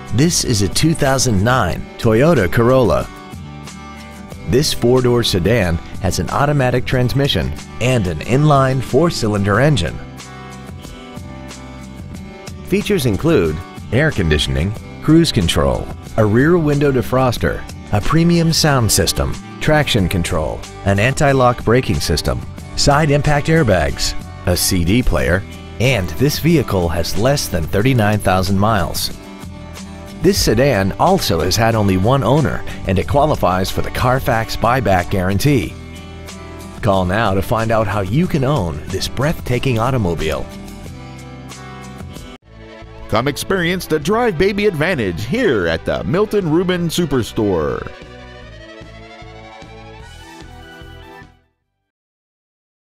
This is a 2009 Toyota Corolla. This four-door sedan has an automatic transmission and an inline four-cylinder engine. Features include air conditioning, cruise control, a rear window defroster, a premium sound system, traction control, an anti-lock braking system, side impact airbags, a CD player, and this vehicle has less than 39,000 miles. This sedan also has had only one owner and it qualifies for the Carfax buyback guarantee. Call now to find out how you can own this breathtaking automobile. Come experience the Drive Baby Advantage here at the Milton Ruben Superstore.